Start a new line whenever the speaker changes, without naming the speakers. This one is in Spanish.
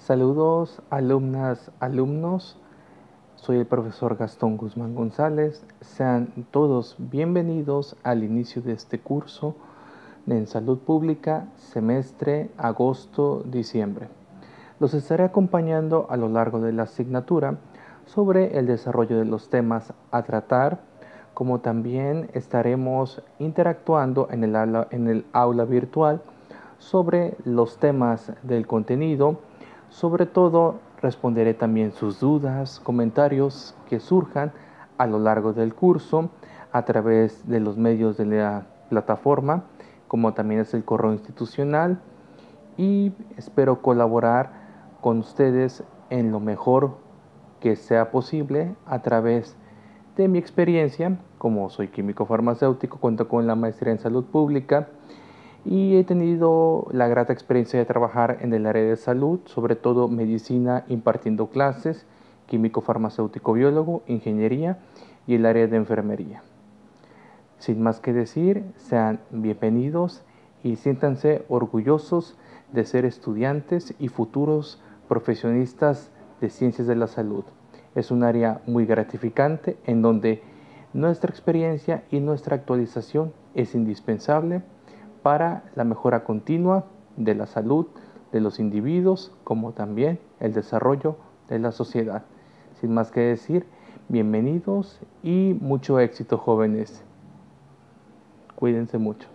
Saludos, alumnas, alumnos. Soy el profesor Gastón Guzmán González. Sean todos bienvenidos al inicio de este curso en Salud Pública, semestre agosto-diciembre. Los estaré acompañando a lo largo de la asignatura sobre el desarrollo de los temas a tratar, como también estaremos interactuando en el aula virtual sobre los temas del contenido. Sobre todo, responderé también sus dudas, comentarios que surjan a lo largo del curso a través de los medios de la plataforma, como también es el correo institucional, y espero colaborar con ustedes en lo mejor que sea posible a través de mi experiencia. Como soy químico farmacéutico, cuento con la maestría en salud pública y he tenido la grata experiencia de trabajar en el área de salud, sobre todo medicina, impartiendo clases, químico farmacéutico biólogo, ingeniería y el área de enfermería. Sin más que decir, sean bienvenidos y siéntanse orgullosos de ser estudiantes y futuros profesionistas de ciencias de la salud. Es un área muy gratificante en donde nuestra experiencia y nuestra actualización es indispensable para la mejora continua de la salud de los individuos, como también el desarrollo de la sociedad. Sin más que decir, bienvenidos y mucho éxito, jóvenes. Cuídense mucho.